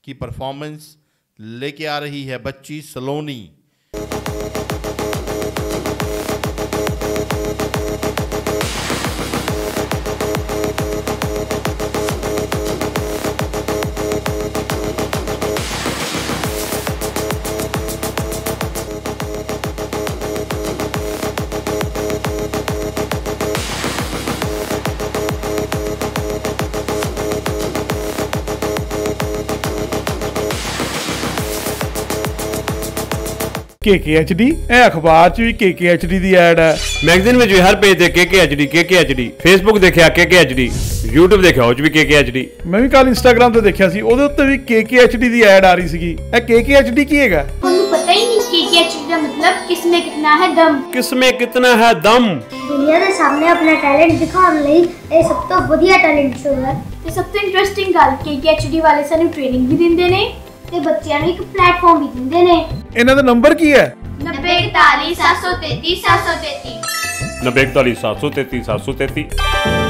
की परफॉर्मेंस लेके आ रही है बच्ची सलोनी। KKHD अखबार च भी KKHD दी ऐड है, मैगजीन में हर पेज ते KKHD फेसबुक देखा KKHD, YouTube देखा उस भी KKHD। मैं भी कल इंस्टाग्राम ते देखा सी, ਉਹਦੇ ਉੱਤੇ भी KKHD दी ऐड आ रही ਸੀਗੀ। ਇਹ KKHD ਕੀ ਹੈਗਾ? ਤੁਹਾਨੂੰ ਪਤਾ ਹੀ ਨਹੀਂ KKHD ਦਾ मतलब किसमें कितना है दम। किसमें कितना है दम। दुनिया के सामने अपना टैलेंट दिखाने ਲਈ ਇਹ ਸਭ ਤੋਂ ਵਧੀਆ ਟੈਲੈਂਟ ਸ਼ੋ ਹੈ। ਤੇ ਸਭ ਤੋਂ ਇੰਟਰਸਟਿੰਗ ਗੱਲ KKHD ਵਾਲੇ ਸਾਨੂੰ ਟ੍ਰੇਨਿੰਗ ਵੀ ਦਿੰਦੇ ਨੇ ਤੇ ਬੱਚਿਆਂ ਨੂੰ ਇੱਕ ਪਲੇਟਫਾਰਮ ਵੀ ਦਿੰਦੇ ਨੇ। ਇਹਨਾਂ ਦਾ ਨੰਬਰ ਕੀ ਹੈ? 9041 733 733 9041 733 733।